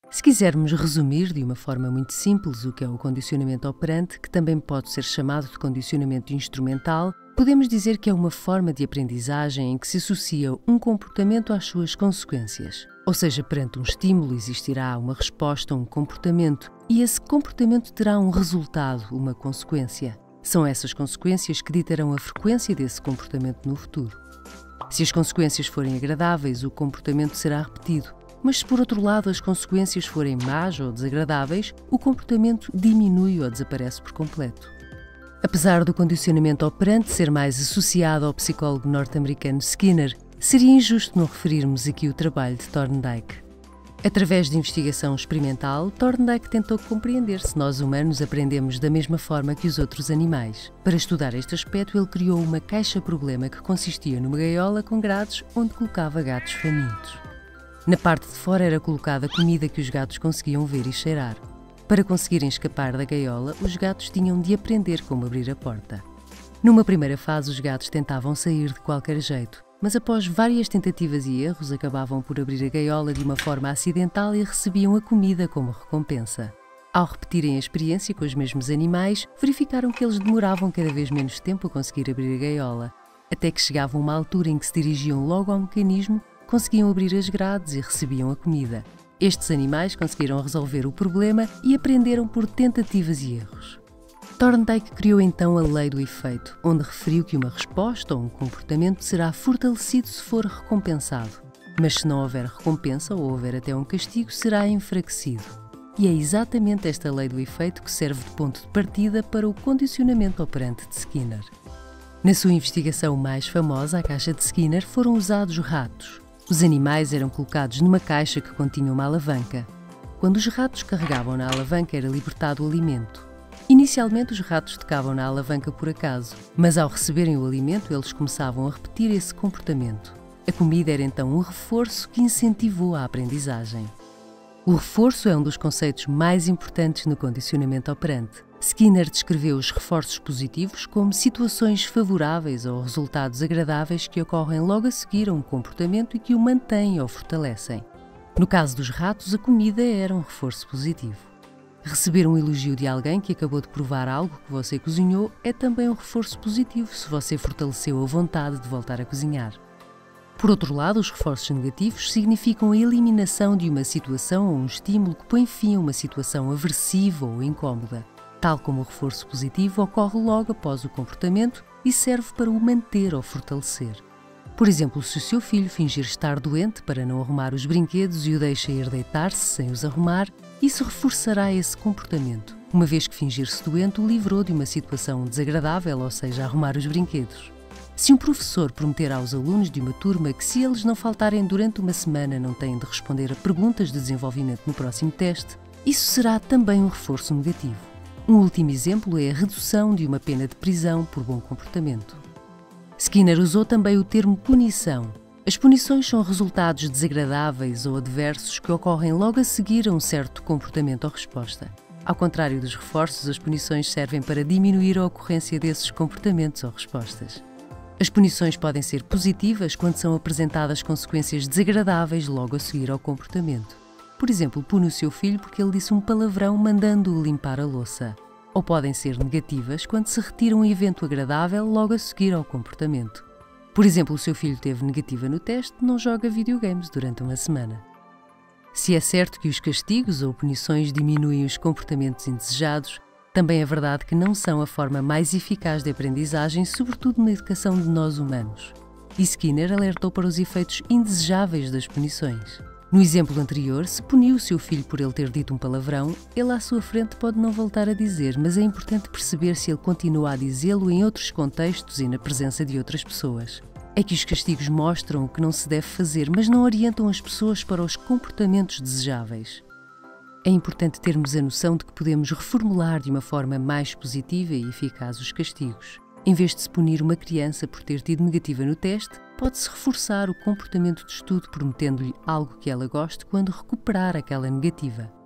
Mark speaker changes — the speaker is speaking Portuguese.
Speaker 1: Se quisermos resumir de uma forma muito simples o que é o condicionamento operante, que também pode ser chamado de condicionamento instrumental, podemos dizer que é uma forma de aprendizagem em que se associa um comportamento às suas consequências. Ou seja, perante um estímulo existirá uma resposta a um comportamento e esse comportamento terá um resultado, uma consequência. São essas consequências que ditarão a frequência desse comportamento no futuro. Se as consequências forem agradáveis, o comportamento será repetido. Mas se por outro lado as consequências forem más ou desagradáveis, o comportamento diminui ou desaparece por completo. Apesar do condicionamento operante ser mais associado ao psicólogo norte-americano Skinner, seria injusto não referirmos aqui o trabalho de Thorndike. Através de investigação experimental, Thorndike tentou compreender se nós humanos aprendemos da mesma forma que os outros animais. Para estudar este aspecto, ele criou uma caixa-problema que consistia numa gaiola com grades onde colocava gatos famintos. Na parte de fora era colocada comida que os gatos conseguiam ver e cheirar. Para conseguirem escapar da gaiola, os gatos tinham de aprender como abrir a porta. Numa primeira fase, os gatos tentavam sair de qualquer jeito, mas após várias tentativas e erros, acabavam por abrir a gaiola de uma forma acidental e recebiam a comida como recompensa. Ao repetirem a experiência com os mesmos animais, verificaram que eles demoravam cada vez menos tempo a conseguir abrir a gaiola, até que chegavam a uma altura em que se dirigiam logo ao mecanismo, conseguiam abrir as grades e recebiam a comida. Estes animais conseguiram resolver o problema e aprenderam por tentativas e erros. Thorndike criou então a lei do efeito, onde referiu que uma resposta ou um comportamento será fortalecido se for recompensado, mas se não houver recompensa ou houver até um castigo, será enfraquecido. E é exatamente esta lei do efeito que serve de ponto de partida para o condicionamento operante de Skinner. Na sua investigação mais famosa, a caixa de Skinner, foram usados ratos. Os animais eram colocados numa caixa que continha uma alavanca. Quando os ratos carregavam na alavanca, era libertado o alimento. Inicialmente, os ratos tocavam na alavanca por acaso, mas ao receberem o alimento, eles começavam a repetir esse comportamento. A comida era então um reforço que incentivou a aprendizagem. O reforço é um dos conceitos mais importantes no condicionamento operante. Skinner descreveu os reforços positivos como situações favoráveis ou resultados agradáveis que ocorrem logo a seguir a um comportamento e que o mantêm ou fortalecem. No caso dos ratos, a comida era um reforço positivo. Receber um elogio de alguém que acabou de provar algo que você cozinhou é também um reforço positivo se você fortaleceu a vontade de voltar a cozinhar. Por outro lado, os reforços negativos significam a eliminação de uma situação ou um estímulo que põe fim a uma situação aversiva ou incómoda. Tal como o reforço positivo, ocorre logo após o comportamento e serve para o manter ou fortalecer. Por exemplo, se o seu filho fingir estar doente para não arrumar os brinquedos e o deixa ir deitar-se sem os arrumar, isso reforçará esse comportamento, uma vez que fingir-se doente o livrou de uma situação desagradável, ou seja, arrumar os brinquedos. Se um professor prometer aos alunos de uma turma que se eles não faltarem durante uma semana não têm de responder a perguntas de desenvolvimento no próximo teste, isso será também um reforço negativo. Um último exemplo é a redução de uma pena de prisão por bom comportamento. Skinner usou também o termo punição. As punições são resultados desagradáveis ou adversos que ocorrem logo a seguir a um certo comportamento ou resposta. Ao contrário dos reforços, as punições servem para diminuir a ocorrência desses comportamentos ou respostas. As punições podem ser positivas quando são apresentadas consequências desagradáveis logo a seguir ao comportamento. Por exemplo, pune o seu filho porque ele disse um palavrão mandando-o limpar a louça. Ou podem ser negativas quando se retira um evento agradável logo a seguir ao comportamento. Por exemplo, o seu filho teve negativa no teste, não joga videogames durante uma semana. Se é certo que os castigos ou punições diminuem os comportamentos indesejados, também é verdade que não são a forma mais eficaz de aprendizagem, sobretudo na educação de nós humanos. E Skinner alertou para os efeitos indesejáveis das punições. No exemplo anterior, se puniu o seu filho por ele ter dito um palavrão, ele à sua frente pode não voltar a dizer, mas é importante perceber se ele continua a dizê-lo em outros contextos e na presença de outras pessoas. É que os castigos mostram o que não se deve fazer, mas não orientam as pessoas para os comportamentos desejáveis. É importante termos a noção de que podemos reformular de uma forma mais positiva e eficaz os castigos. Em vez de se punir uma criança por ter tido negativa no teste, pode-se reforçar o comportamento de estudo prometendo-lhe algo que ela goste quando recuperar aquela negativa.